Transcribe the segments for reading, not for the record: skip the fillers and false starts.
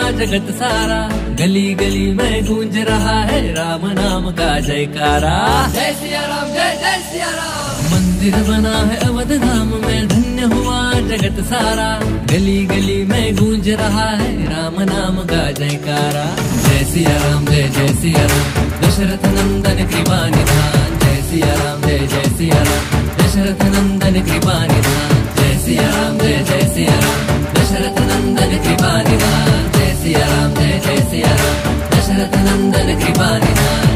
जगत सारा, गली गली में गूंज रहा है राम नाम का जयकारा। जय सिया राम, जय जय सिया राम। मंदिर बना है अवध धाम में, धन्य हुआ जगत सारा, गली गली में गूंज रहा है राम नाम का जयकारा। जय सिया राम, जय जय सिया राम, दशरथ नंदन कृपा निधान। जय सिया राम, जय जय सिया राम, दशरथ नंदन कृपा निधान। जय सिया राम, जय जय सिया राम, दशरथ नंदन कृपा निधान। जय सिया राम, जय जय सिया राम, दशरथ नंदन कृपा निधान।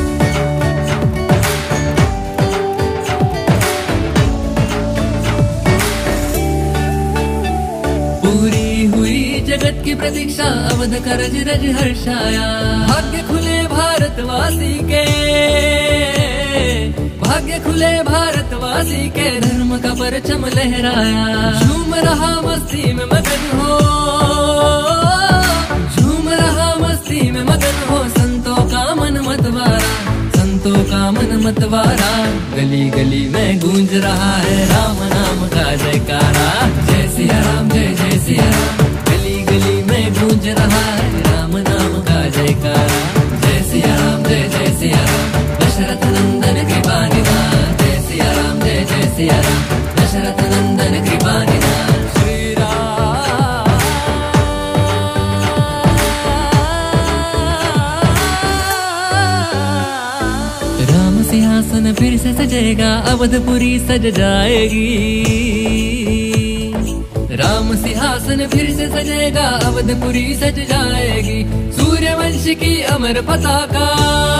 पूरी हुई जगत की प्रतीक्षा, अवध का रज रज हर्षाया। भाग्य खुले भारतवासी के, भाग्य खुले भारतवासी के, धर्म का परचम लहराया। झूम रहा मस्ती में मगन हो, झूम रहा मस्ती में मगन हो, संतों का मन मतवारा, संतों का मन मतवारा। गली गली में गूंज रहा है राम नाम का जयकारा। जय सिया राम, जय जय सिया राम, गली गली में गूंज रहा है राम नाम का जयकारा। जय सिया राम, जय जय सिया राम, दशरथ नंदन कृपा निधान। जय सिया राम, जय जय सिया राम, दशरथ नंदन कृपा निधान। श्री राम, राम सिंहासन फिर से सजेगा, अवधपुरी सज जाएगी। राम सिंहासन फिर से सजेगा, अवधपुरी सज जाएगी। सूर्यवंश की अमर पताका,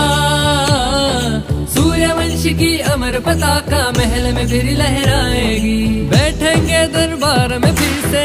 सूर्यवंश की अमर पताका, महल में फिर लहराएगी। बैठेंगे दरबार में फिर से,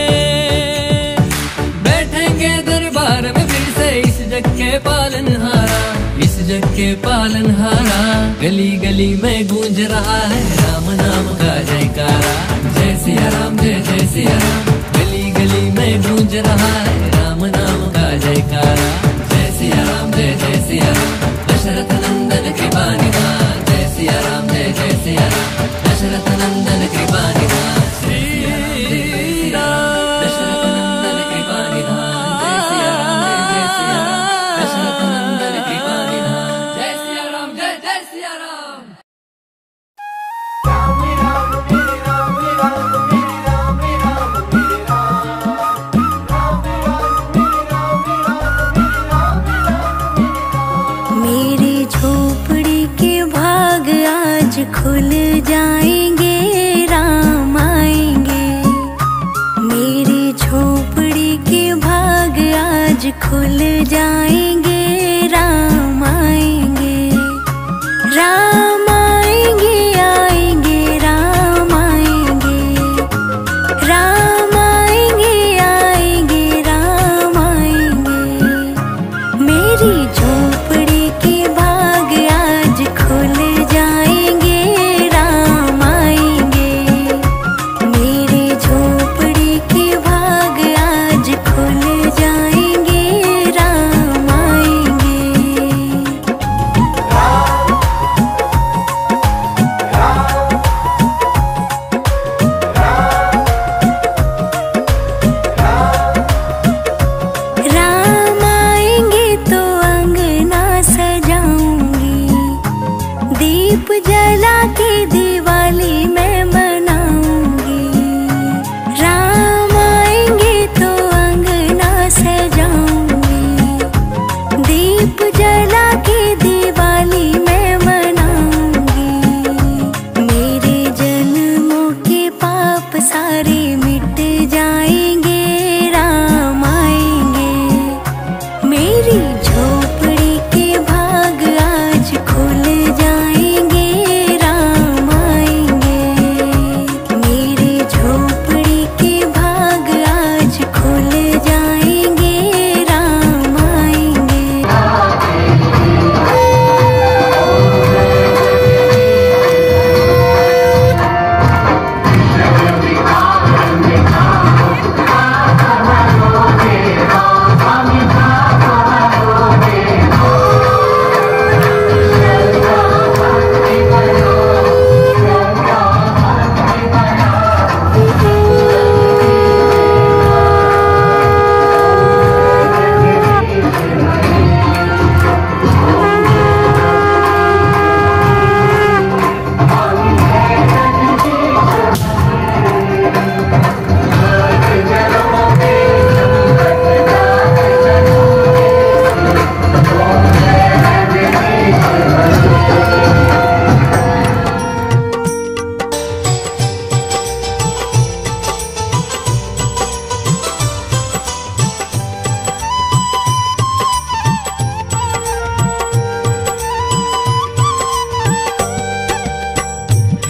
बैठेंगे दरबार में फिर से, इस जग के पालनहारा, इस जग के पालनहारा। गली गली में गूंज रहा है राम नाम का जयकारा। जय सिया राम, जय जय सिया राम, गली गली में गूंज रहा है राम नाम का जयकारा। जय सिया राम, जय जय सिया राम, दशरथ नंदन कृपा निधान। जय सिया राम, जय जय सिया राम, दशरथ नंदन कृपा निधान। श्री राम, दशरथ नंदन कृपा निधान। जय सिया राम, जय जय सिया राम, दशरथ नंदन कृपा निधान। जय सिया राम, जय जय सिया राम। मेरी झोपड़ी के भाग आज खुल जाएंगे, राम आएंगे। मेरी झोपड़ी के भाग आज खुल जाएंगे, राम आएंगे। राम आएंगे, आएंगे, राम आएंगे। राम आएंगे, आएंगे, राम आएंगे। मेरी झोपड़ी के भाग आज खुल जाएंगे, राम आएंगे। मेरी झोपड़ी के भाग आज खुल जाएंगे, राम आएंगे। राम आएंगे तो अंगना सजाऊंगी, दीप जला के दिवाली मैं मनाऊंगी। राम आएंगे तो अंगना सजाऊंगी, दीप जला के दिवाली मैं मनाऊंगी। मेरे जन्मों के पाप सारे मिट जाएंगे, राम आएंगे। मेरी झोपड़ी के भाग आज खुल जाएंगे, राम आएंगे। मेरी झोपड़ी के भाग आज खुल जाएंगे, राम आएंगे।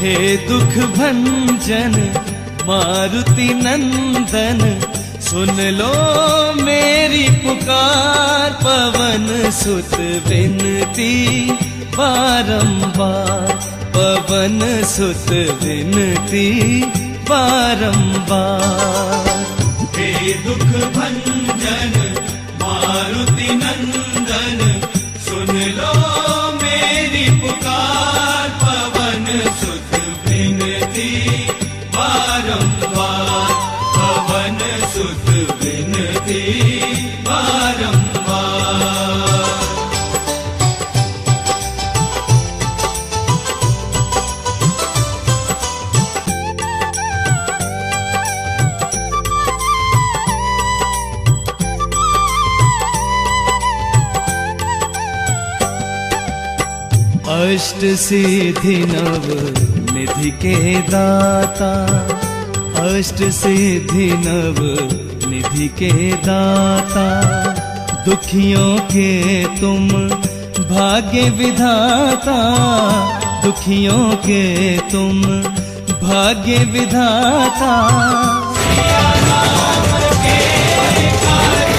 हे दुख भंजन मारुति नंदन, सुन लो मेरी पुकार। पवन सुत विनती बारंबार, पवन सुत विनती बारंबार। हे दुख भंजन मारुति नंदन, सुन लो मेरी पुकार। पवन सुत विनती बारंबार, पवन सुत विनती बारंबार। अष्ट सिद्धि नव निधि के दाता, अष्ट सिद्धि नव निधि के दाता। दुखियों के तुम भाग्य विधाता, दुखियों के तुम भाग्य विधाता। सिया राम के काज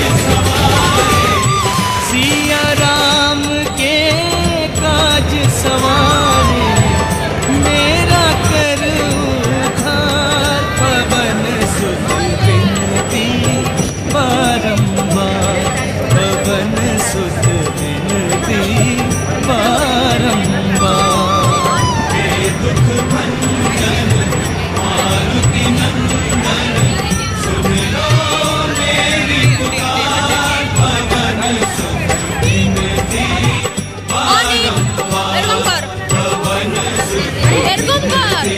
सवारे, मेरा कर उद्धार। पवन सुत विनती बारंबार, पवन सुत विनती बारंबार। हे दुख भंजन मारुति नंदन, सुन लो मेरी पुकार। पवन सुत विनती बारंबार, पवन सुत विनती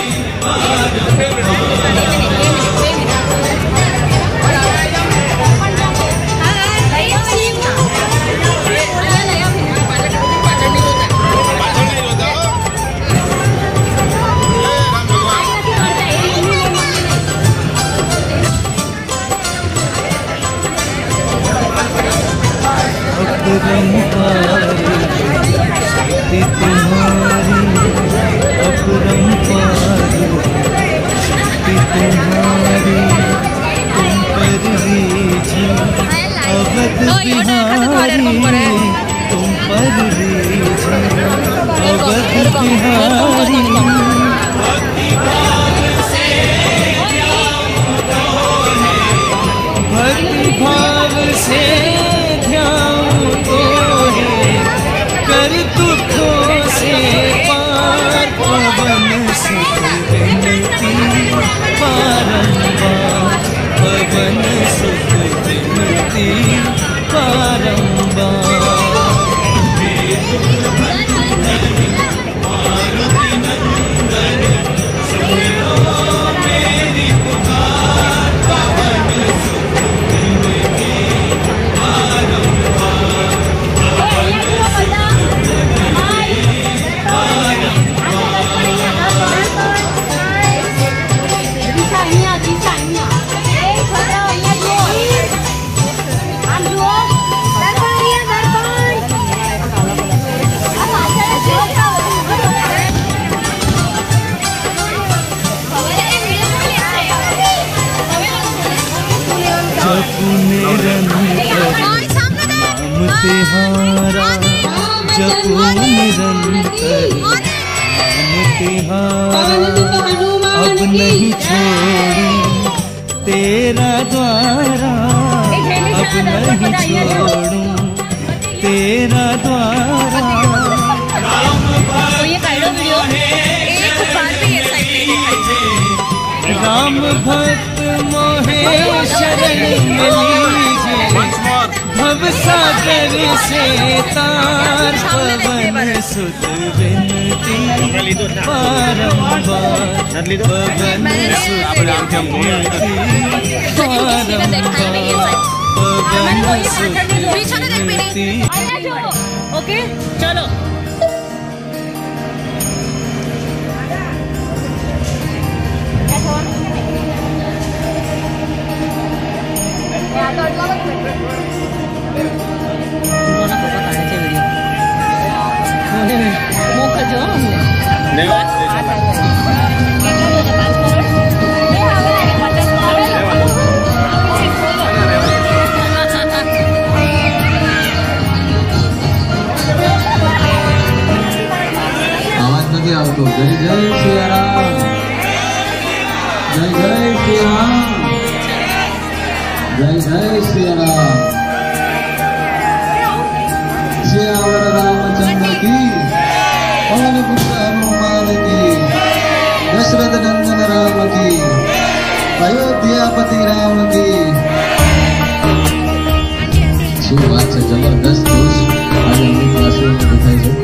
शक्ति तुम्हारी, अपरंपार शक्ति तुम्हारी। तुम पर रीझी अवध बिहारी, तुम पर रीझी अवध बिहारी। भक्ति भाव से ध्यान तो है, कर दुखों से पार। पवन सुत विनती बारंबार, पवन सुत विनती बारंबार। मारुति नंदन, सुन लो मेरी पुकार। पवन सुत विनती बारंबार, पवन सुत विनती तिहारा, जपो निरंतर नाम तिहारा। अब नहीं छोड़ी तेरा द्वारा, अब नहीं छोड़ूं तेरा द्वारा। राम भक्त मोहे शरण लीजिए, भव सागर से तार। पवन सुत विनती बारंबार, पवन सुत विनती बारंबार, पवन सुत विनती। ओके चलो। mau kerja को। जय जय सिया राम, जय जय सिया राम, जय जय सिया राम। सियावर रामचंद्र की, पवन पुत्र हनुमान की, दशरथ नंदन राम की, अयोध्यापति राम की। શું વાત છે, જબરદસ્ત જોશ આજે અમુક વાસીઓને દેખાય છે।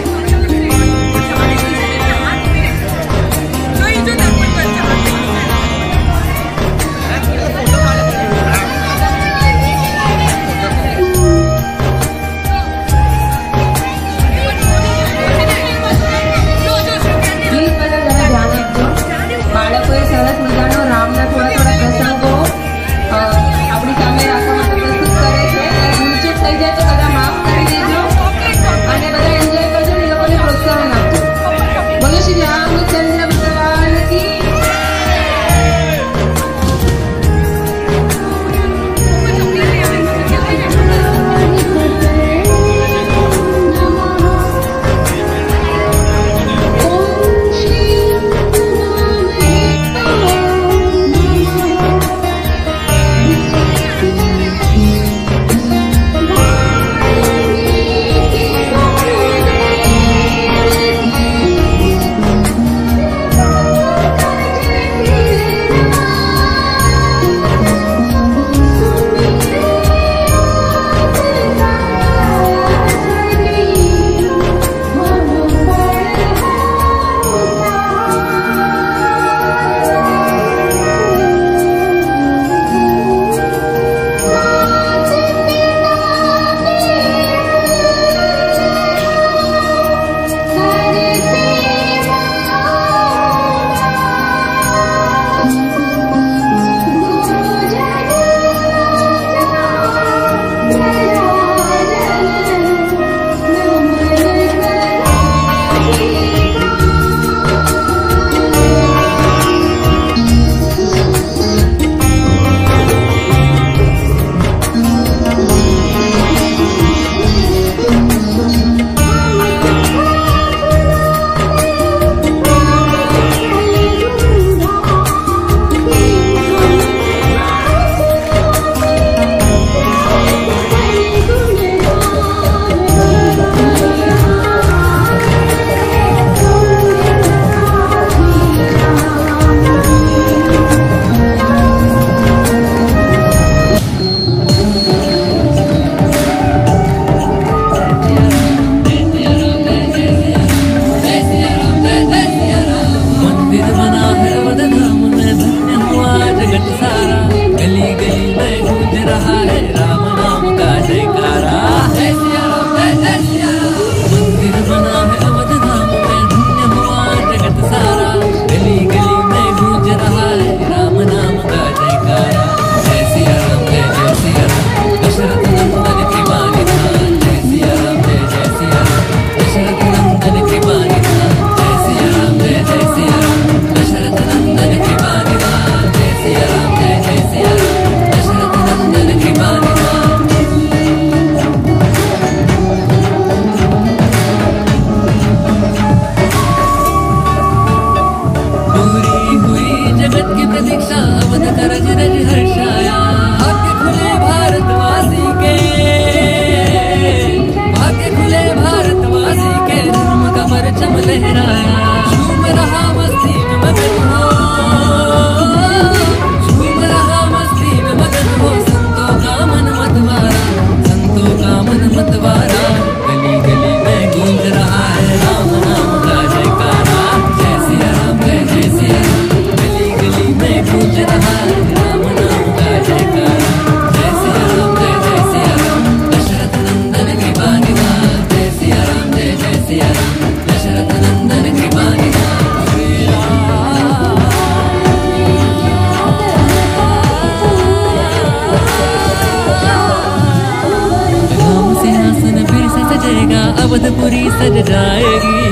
अवधपुरी सज जाएगी,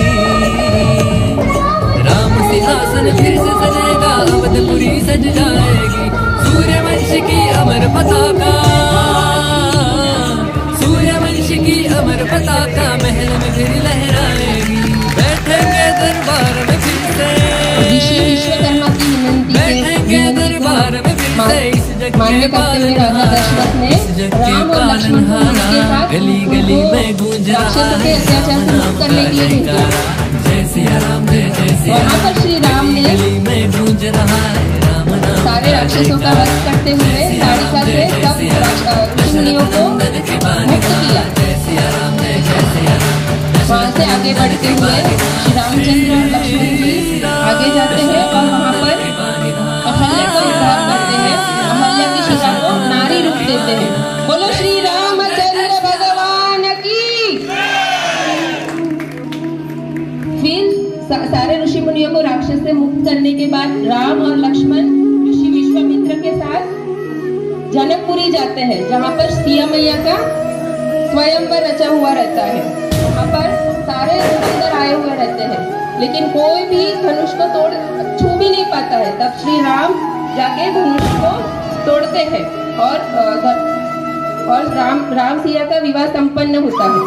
राम सिंहासन फिर से सजेगा, अवधपुरी सज जाएगी। सूर्यवंश की अमर पताका, सूर्यवंश की अमर पताका महल में फिर लहराएगी। बैठेंगे दरबार मान्य करते हुए राजा दशरथ ने राम और लक्ष्मण को उनके साथ गली गली में गूंज राक्षसों के अत्याचार से मुक्त करने के लिए भेजा। जय सिया राम जय जय सिया वहाँ पर श्री राम ने गली में गूंज रहा है राम नाम सारे राक्षसों का वध करते हुए ताड़िका से सब ऋषिमुनियों को मुक्त किया। वहाँ से आगे बढ़ते हुए श्री रामचंद्र और लक्ष्मण जी आगे जाते हैं और वहाँ पर अहल्या को उद्धार करते हैं। अहल्या की शिला को नारी रूप देते हैं। बोलो श्री रामचंद्र भगवान की। फिर सारे ऋषि मुनियों को राक्षस से मुक्त करने के बाद राम और लक्ष्मण ऋषि विश्वामित्र के साथ जनकपुरी जाते हैं, जहाँ पर सिया मैया का स्वयंवर रचा हुआ रहता है। वहाँ पर सारे अंदर आए हुए रहते हैं, लेकिन कोई भी धनुष को छू भी नहीं पाता है। तब श्री राम जाके धनुष को तोड़ते हैं और राम सिया का विवाह संपन्न होता है।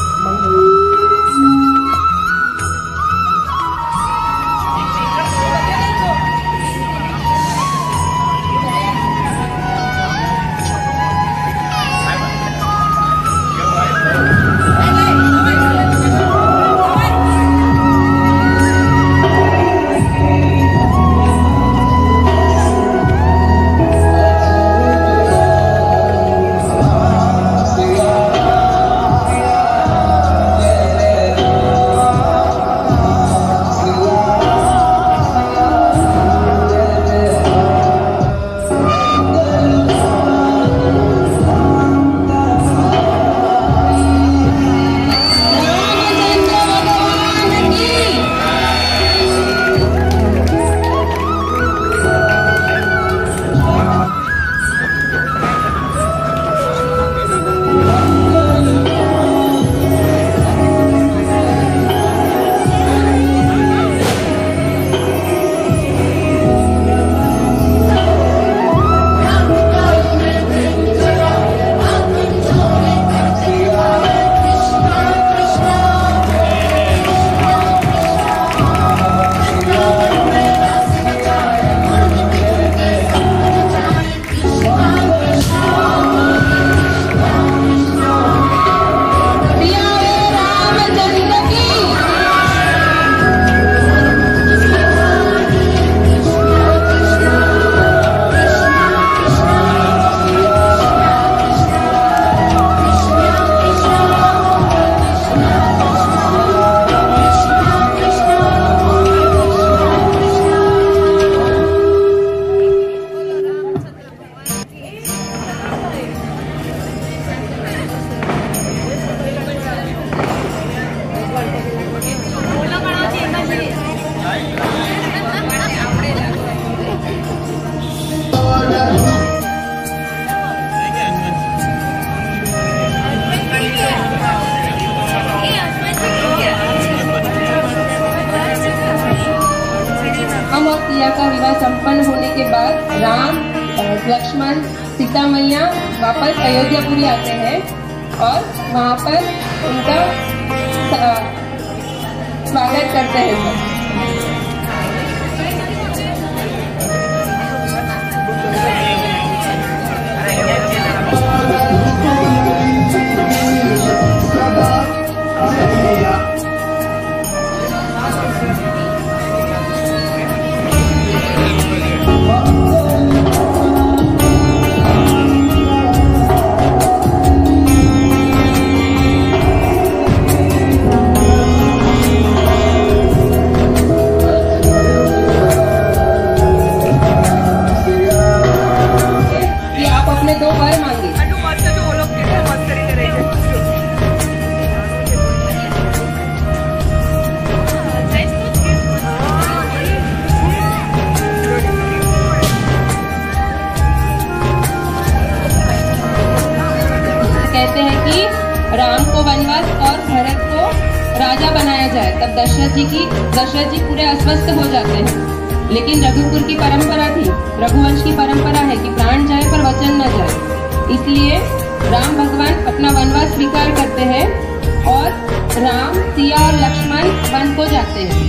का विवाह संपन्न होने के बाद राम, लक्ष्मण, सीता मैया वापस अयोध्यापुरी आते हैं और वहाँ पर उनका स्वागत करते हैं। कहते हैं कि राम को वनवास और भरत को राजा बनाया जाए। तब दशरथ जी पूरे अस्वस्थ हो जाते हैं। लेकिन रघुकुल की परंपरा थी, रघुवंश की परंपरा है कि प्राण जाए पर वचन न जाए। इसलिए राम भगवान अपना वनवास स्वीकार करते हैं और राम, सिया और लक्ष्मण वन को जाते हैं।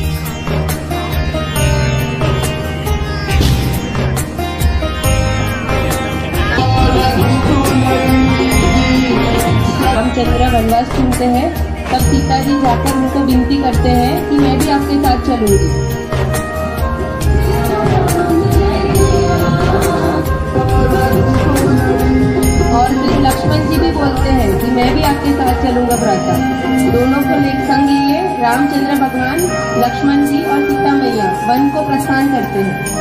रामचंद्र वनवास चुनते हैं, तब सीता जी जाकर उनको विनती करते हैं कि मैं भी आपके साथ चलूंगी। और फिर लक्ष्मण जी भी बोलते हैं कि मैं भी आपके साथ चलूंगा भ्राता। दोनों को एक संग लिए रामचंद्र भगवान, लक्ष्मण जी और सीता मैया वन को प्रस्थान करते हैं।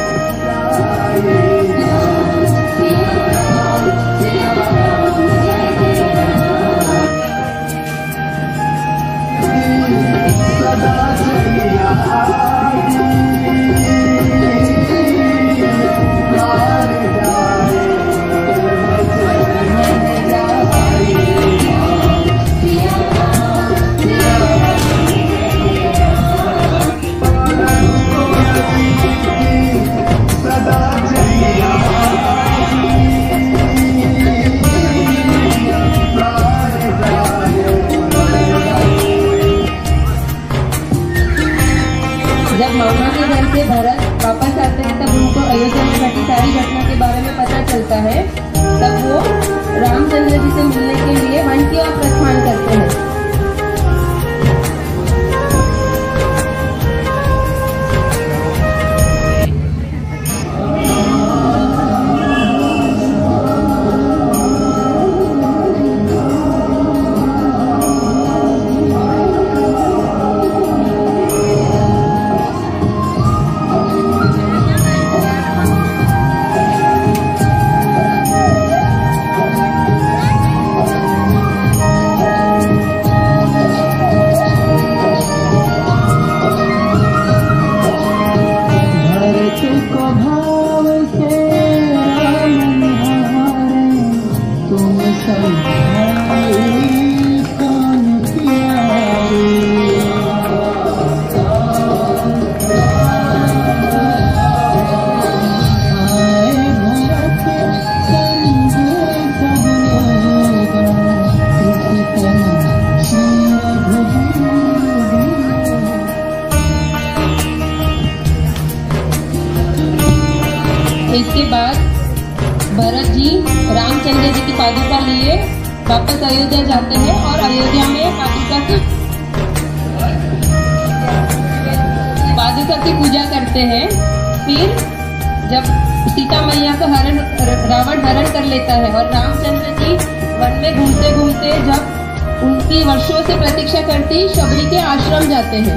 जब मामा के घर से भरत वापस आते हैं तब उनको अयोध्या में घटी सारी घटना के बारे में पता चलता है। तब वो रामचंद्र जी से मिलने के लिए वन की ओर प्रस्थान करते हैं। इसके बाद भरत जी रामचंद्र जी की पादुका लिए वापस अयोध्या जाते हैं और अयोध्या में पादुका की पूजा करते हैं। फिर जब सीता मैया का रावण हरण कर लेता है और रामचंद्र जी वन में घूमते घूमते जब उनकी वर्षों से प्रतीक्षा करती शबरी के आश्रम जाते हैं।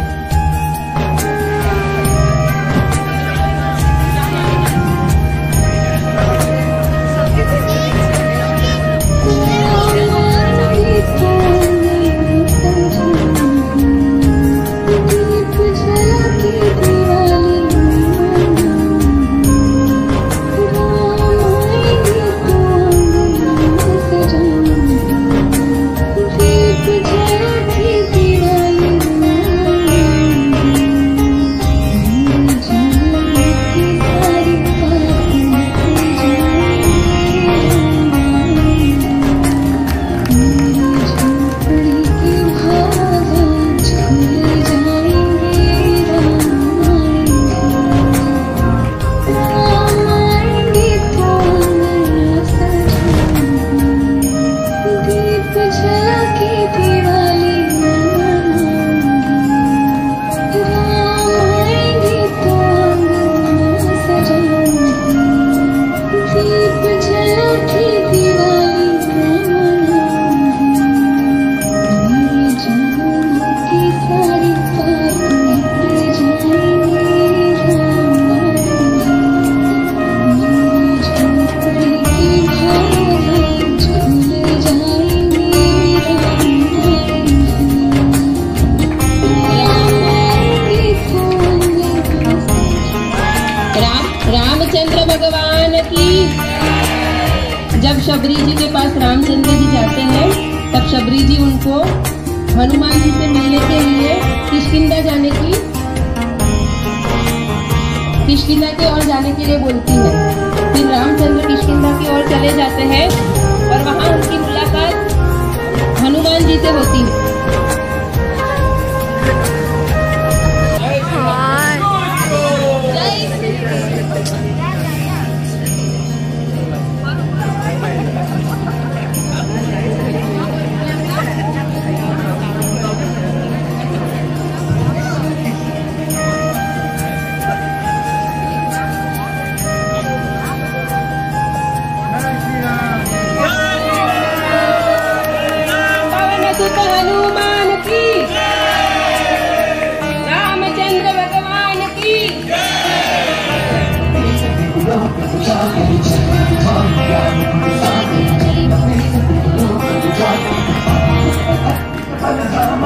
रामचंद्र भगवान की। जब शबरी जी के पास रामचंद्र जी जाते हैं तब शबरी जी उनको हनुमान जी से मिलने के लिए किष्किंधा की ओर जाने के लिए बोलती है। फिर रामचंद्र किष्किंधा की ओर चले जाते हैं और वहां उनकी मुलाकात हनुमान जी से होती है।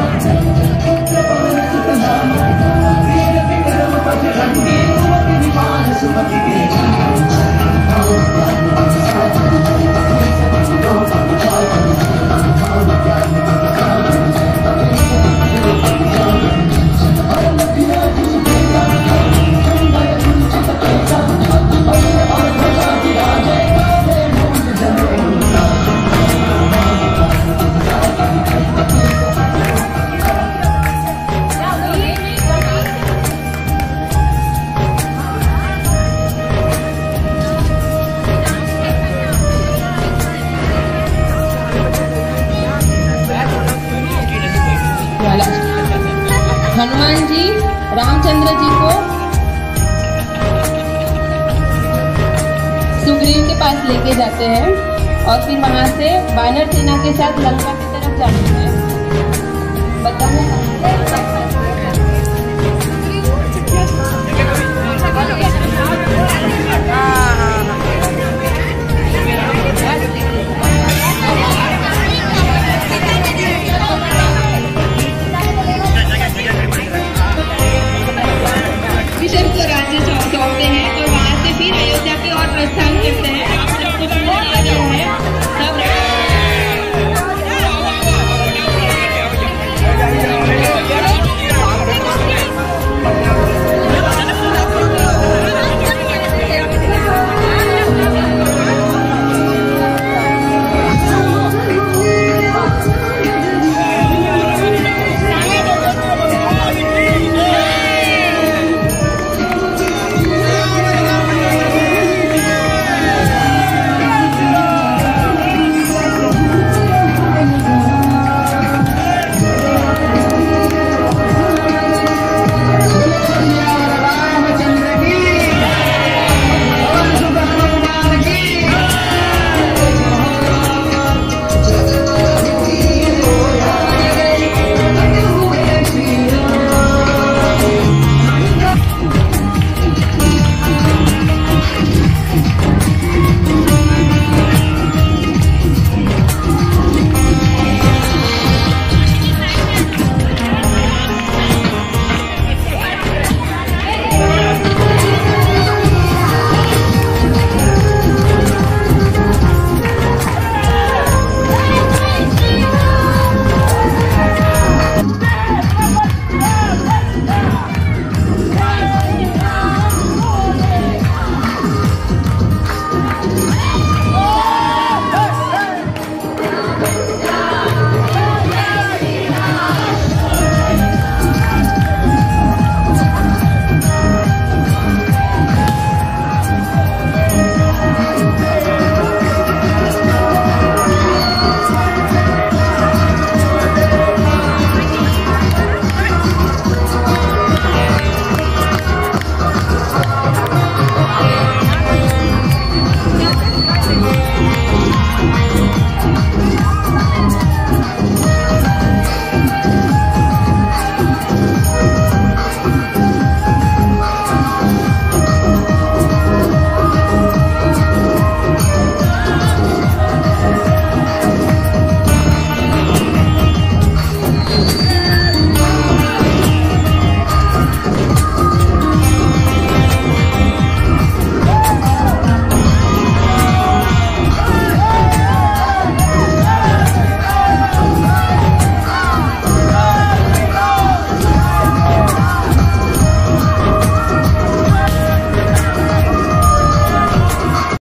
हनुमान जी रामचंद्र जी को सुग्रीव के पास लेके जाते हैं और फिर वहां से वानर सेना के साथ लंका की तरफ जाते हैं।